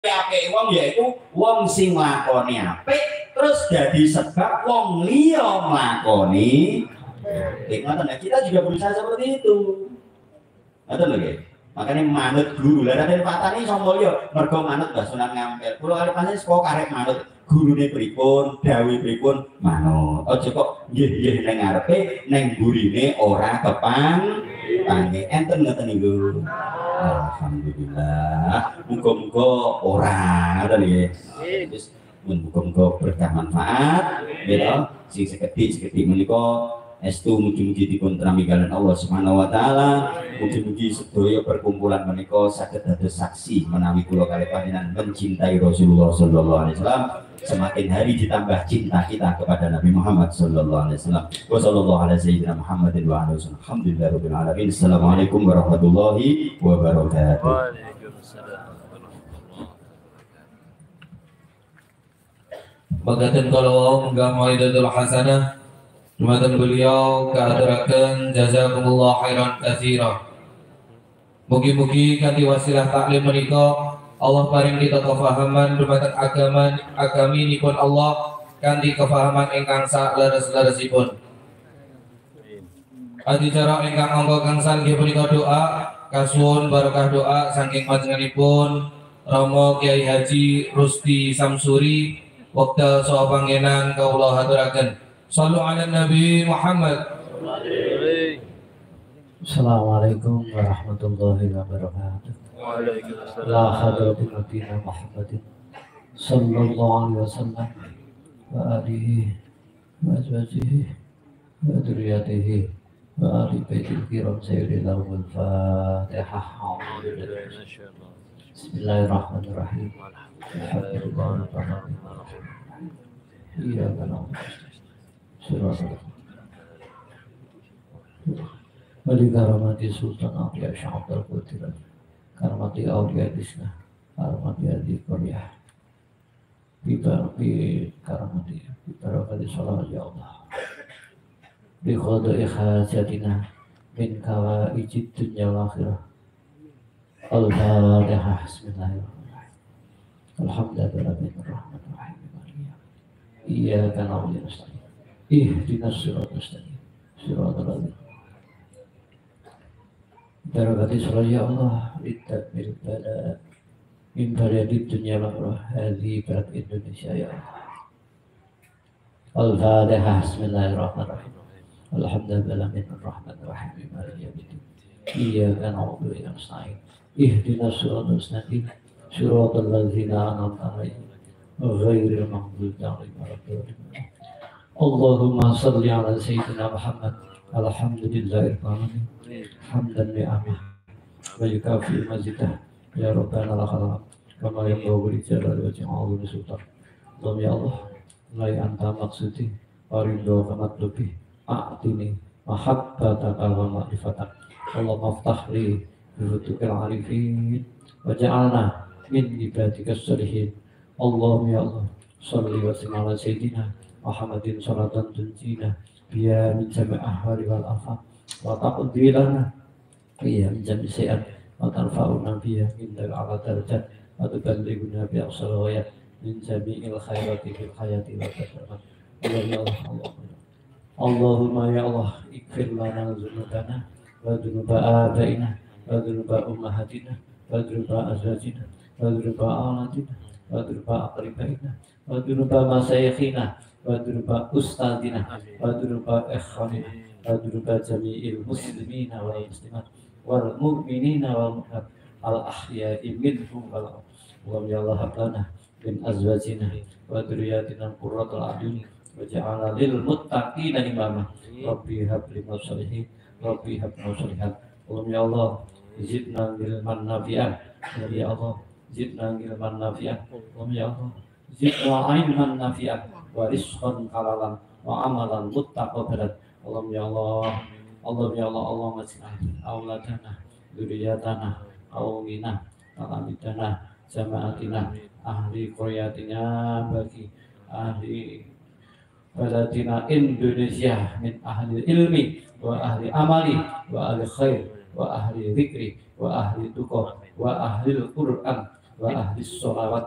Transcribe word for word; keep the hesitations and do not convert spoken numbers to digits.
apik wong yaiku wong sing nglakoni apik terus jadi sebab wong liya nglakoni apik. Ngoten kita juga berusaha seperti itu. Ngoten lho nggih. Makanya manut guru. Lah Raden Fatani sapa liya mergo manut Mbah Sunan Ngampil. Kula kali pancen saka karek manut gurune pripun, dawuh pripun manut. Aja kok nggih-nggih ning ngarepe ning burine ora kepang pange. Enten ngoten niku. Alhamdulillah, muga-muga orang ada nih, terus muga-muga berkah manfaat, gitu. Sing sekedik-sekedik menika estu mugi-mugi dipun trami kalian Allah Subhanahu wa taala. Mugi-mugi sedaya perkumpulan menika saged dados saksi menawi kula kalih panjenengan mencintai Rasulullah sallallahu alaihi wasallam. Semakin hari ditambah cinta kita kepada Nabi Muhammad sallallahu alaihi wasallam. Wa sallallahu ala sayyidina Muhammadin wa ala alihi alhamdulillahirabbil alamin. Assalamualaikum warahmatullahi wabarakatuh. Waalaikumsalam. Bagaimana kalau enggak mau idul hasanah Jumatan beliau keaturakan jazakumullah khairan katsira. Mugi-mugi kanthi wasilah taklim menika Allah paring kita kefahaman dumateng agama agaminipun Allah kanthi kefahaman ingkang saleres-leresipun. Adicara ingkang angka gangsal nggih punika doa kasuwun barokah doa saking panjenenganipun Rama Kyai Haji Rusti Samsuri wekdal saha pangenan kawula haturaken. Sallu ala Nabi Muhammad. Assalamualaikum warahmatullahi wabarakatuh. Waalaikumsalam. La hadratin nabiyina Muhammadin sallallahu alaihi wasallam wa alihi wa azwajihi wa dzurriyyatihi wa ali baitil kiram sayyidil awwal Fatihah. Bismillahirrahmanirrahim. Iya kalau Wali karamati Sultan Aulia Syahab Al-Qudira Karamati Aulia Disna Karamati Adi Korea Bibar Bi Karamati Bibarakati Salam Ya Allah Bi Khodo'i Khajatina Min Kawa Ijid Dunya Al-Akhirah Al-Fatihah Bismillahirrahmanirrahim Alhamdulillah Bismillahirrahmanirrahim Iyaka na'budu wa nasta'in Ihdinas siratal mustaqim siratal ladzina Barakati salat ya Allah litakmil bala min baladid dunya wal hadhi barat Indonesia ya Allah. Al-Fatihah. Bismillahirrahmanirrahim. Alhamdulillah min rahmanir rahim maliki yaumiddin. Iyyaka na'budu wa iyyaka nasta'in. Ihdinas siratal mustaqim siratal ladzina an'amta 'alaihim ghairil maghdubi 'alaihim waladdallin. Allahumma shalli 'ala sayyidina Muhammad. Alhamdulillahil alamin. Hamdan li'amih wa yukafi mazidah ya Rabbana lakal hamd kama yanbaghi li jalali wajhi 'azimi sultan. Allahumma ya Allah lai anta maksudi wa ridho kamatlubi a'tini mahabbataka wa ma'rifatak. Allahumma aftah li bifutukil arifin wa ja'alna min ibadika salihin. Allahumma ya Allah salli wa sallim ala sayyidina Muhammadin salatan tunjina biya min jami' ahwali wal afaq wa taqdi lana iya min jami' syai'an wa tarfa'una biya min dal ala darajat wa tuballighuna bi aqsal ghayat min jami'il khairati fil hayati wa tasamat. Allah Allahumma ya Allah ikfir lana dzunubana wa dzunuba abaina wa dzunuba ummahatina wa dzunuba azwajina wa dzunuba alatina wa dzunuba aqribaina wa dzunuba masyayikhina wa dzunuba ustadina wa dzunuba ikhwanina wa dzunuba jami'il muslimina wal muslimat wal mu'minina wal mu'minat al ahya'i minhum wal amwat. Ya Allah hablana min azwajina wa dzurriyyatina qurratal a'yun waj'alna lil muttaqina imama. Rabbi hab lana shalihin Rabbi hab lana shalihat. Ya Allah zidna ilman nafi'an. Ya Allah zidna ilman nafi'an. Ya Allah zidna ilman nafi'an wa rizqan halalan wa amalan muttaqabbalan. Allahumma ya Allah Allahumma ya Allah Allahumma as'al auladana dzurriyyatana qaumina talamidana jamaatina ahli qaryatina bagi ahli baladina Indonesia min ahli ilmi wa ahli amali wa ahli khair wa ahli dzikri wa ahli tuqah wa ahli Qur'an wa ahli sholawat